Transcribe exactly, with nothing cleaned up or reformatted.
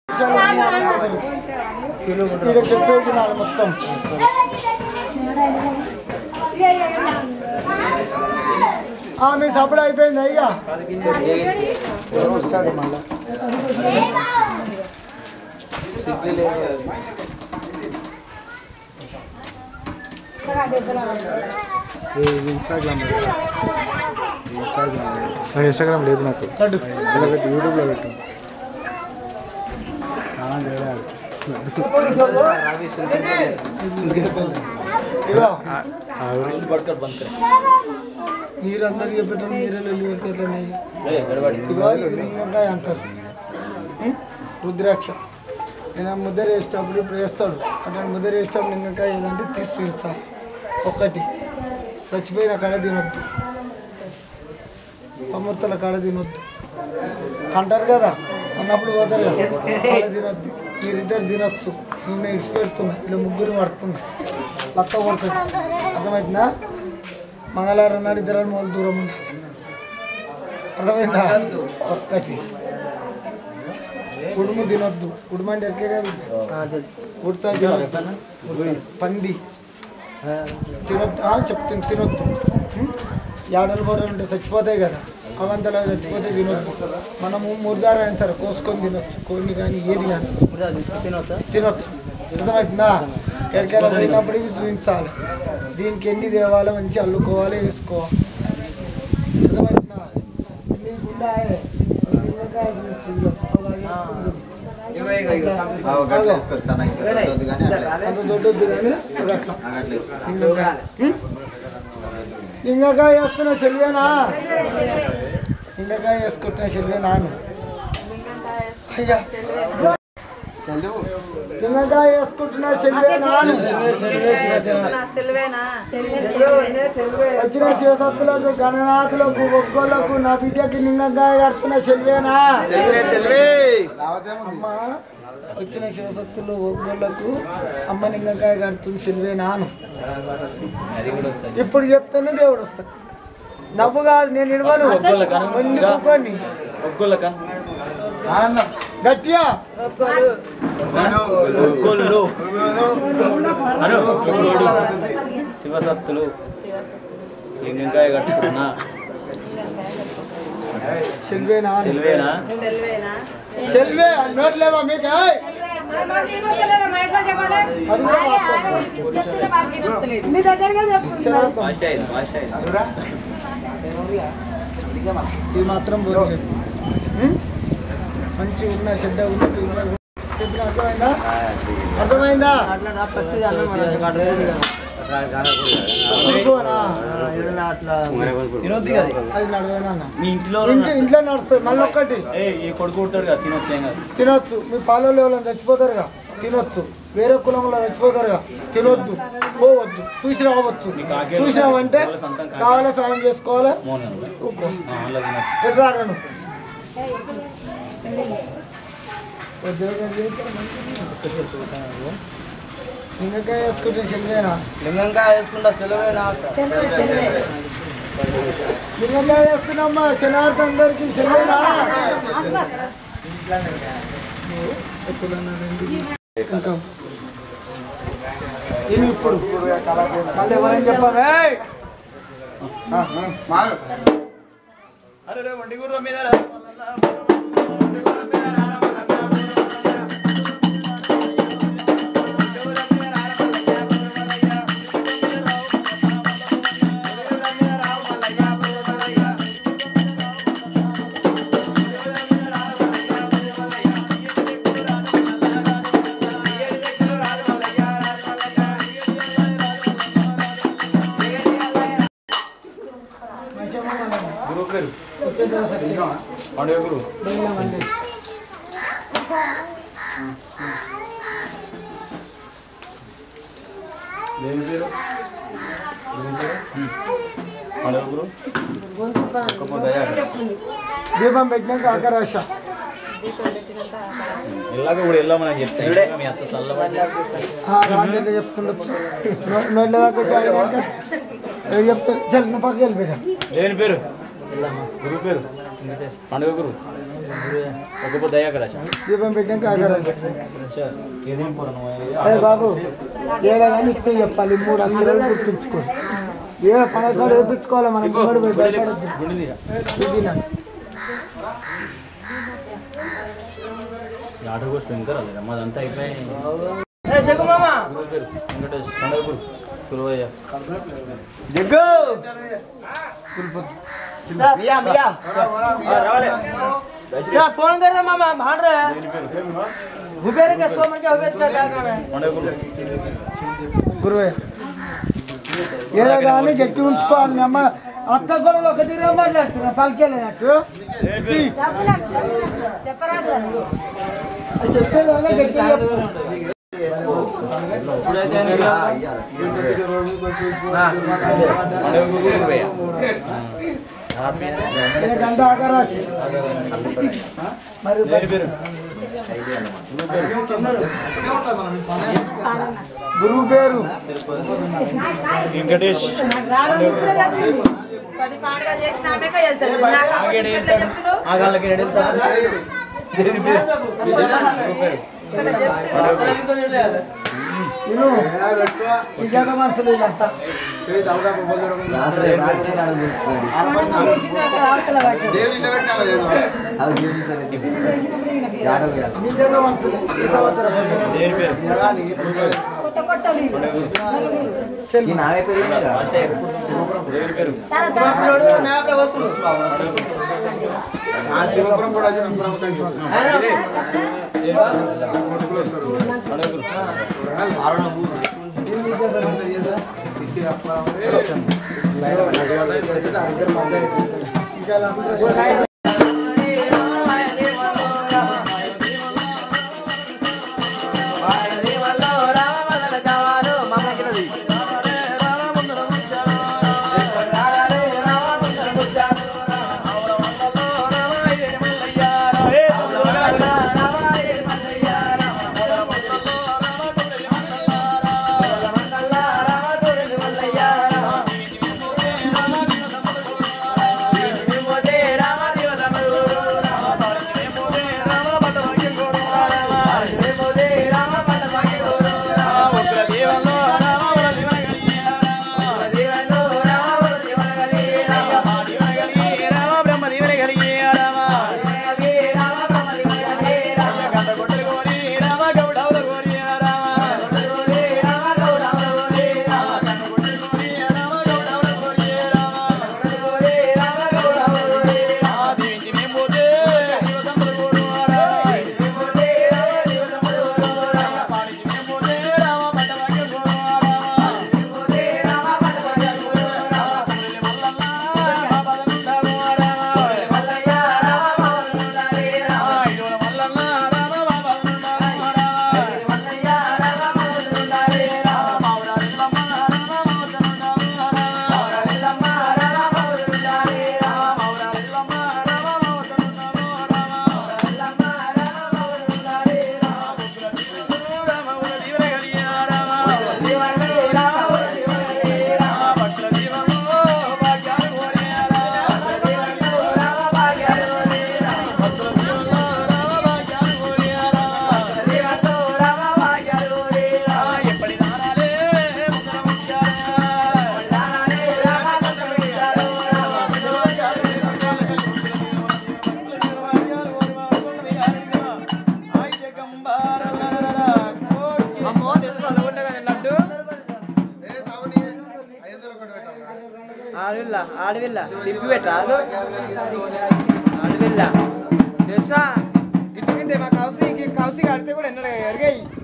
ఇక్కడ చెప్పేది నాడు మొత్తం మీ సపోర్ట్ అయిపోయింది అయ్యా వస్తాడు మళ్ళా ఇన్స్టాగ్రామ్ ఇన్స్టాగ్రామ్ లేదు నాకు పెట్టు యూట్యూబ్లో పెట్టు మీరందరికీ పెట్టండి మీరే నింగకాయ అంటారు రుద్రాక్ష నేను ముద్ర వేసేటప్పుడు ఇప్పుడు వేస్తాడు అట్లా ముద్ర వేసేటప్పుడు నింగకాయ ఏదంటే తీసి ఇస్తాను ఒక్కటి చచ్చిపోయిన కాడ తినొద్దు సమర్థల కాడ తినొద్దు అంటారు కదా అన్నప్పుడు పోతారు కదా కాడ తినొద్దు మీరిద్దరు తినొచ్చు నేను ఇచ్చి పెడుతున్నా ఇలా ముగ్గురు పడుతున్నా లక్క పడుతుంది అర్థమవుతుందా మంగళవారం నాడు ఇద్దరు మొదలు దూరం ఉండాలి అర్థమైందా ఒక్కటి కుడుము తినొద్దు కుడుము అంటే ఎక్కే కాదు ఉడతా తినొద్దు పంది తినొద్దు చెప్తుంది తినొద్దు యాడలు బొర్రెలు ఉంటే చచ్చిపోతాయి కదా అవంతలా చచ్చిపోతే తినొద్దు మనము ముర్దారా అయిన సరే కోసుకొని తినొచ్చు కొన్ని కానీ ఏది కానీ తినొచ్చు అర్థమవుతుందా ఎక్కడికైనా పోయినప్పుడు ఇవి చూపించాలి దీనికి ఎన్ని తేవాలి మంచి అల్లుకోవాలి వేసుకోవాలి అర్థమవుతుందా నీకుండా అంత దొడ్డొద్దు కానీ అట్లా నింగకాయ వేస్తున్న సెల్వేనా నింగకాయ వేసుకుంటున్న సెల్వేనా నింగకాయ వేసుకుంటున్న సెల్వేనా వచ్చిన శివసత్తులకు గణనాథులకు ఒగ్గోళ్ళకు నా బిడ్డకి నింగకాయ కడుతున్న సెల్వేనా అమ్మా వచ్చిన శివసత్తులు ఒగ్గోళ్ళకు అమ్మ నింగకాయ కడుతుంది సెల్వేనాను ఇప్పుడు చెప్తేనే దేవుడు వస్తాడు నవ్వు కాదు నేను ఇవ్వను గట్టిగా శివసత్తులు లింగకాయ కట్టుకున్నా సెల్వేనా సెల్వేనా సెల్వే నోట్ లేవా మీకు ఇది మాత్రం మంచి ఉన్న చెడ్డ ఉన్నట్టు అర్థమైందా అర్థమైందా ఇంట్లో నడుస్తుంది మళ్ళీ ఒక్కటి తినొచ్చు మీ పాలలో ఎవరైనా చచ్చిపోతారుగా తినొచ్చు వేరే కులంలో చచ్చిపోతారుగా తినొద్దు పోవద్దు చూసి రావచ్చు చూసి రావంటే కావాలా స్నానం చేసుకోవాలా రాను లింగకాయ వేసుకుంటే సెలవేనా లింగకాయ వేసుకుంటా సెలవేనా లింగకాయ వేస్తున్నామ్మా శనార్థ అందరికి సెలవేనా ఇది ఇప్పుడు మళ్ళీ ఎవరైనా చెప్పావే పండుగ గురు పండుగ గురు దీపం పెట్టినాక ఆకరాశ ఎలాగో కూడా వెళ్ళామని చెప్తే మీ అత్త చల్లబడి చెప్తుండొచ్చు నోట్ల దాకా చెప్తా చల్ నువ్వు పక్కకి వెళ్ళిపోయా లేని పేరు గురు పేరు పండుగ గురు ఒక్కపోతే అయ్యాక రాశా దీపం పెట్టాక ఆకారాశ ఏదేం పోరాను అదే బాబు ఏడా కానీ ఇస్తే చెప్పాలి మూడు అక్షరాలు గుర్తుంచుకో ఏడ పనకాలు వేపించుకోవాలి మనం గుమ్మడి పోయి భయపడద్దు ఇది ఆటో కోసం ఇంకా రాలేదా మాదంతా అయిపోయి జగ్గు మామ వెంకటేష్ పండుగ గురు కురువయ్య జగ్గు मियां मियां रावले क्या फोन कर रहा मामा भाड़ रहा है हुबेर के सो मन के हुबेर का क्या कर रहा है పండుగ గురు గురువే ఏడా కానీ గట్టి ఉంచుకోవాలి మీ అమ్మ అత్త కూడా ఒక తీరే మాట్లాడుతున్నా పలికేలేనట్టు చెప్పేదాకా గట్టి గంట ఆకారాశి మరి గురువు పేరు వెంకటేష్ ఆగాళ్ళకి నేను నిజంగా మనసులు ఇదంతా నిజంగా మనసులు ఈ సంవత్సరం ఆడవిల్ల ఆడవిల్ల తిప్పి పెట్టరాదు ఆడవిల్ల తెలుసా గిట్టు గిట్టే మా కౌసి కౌసి కడితే కూడా ఎన్నో ఎరగాయి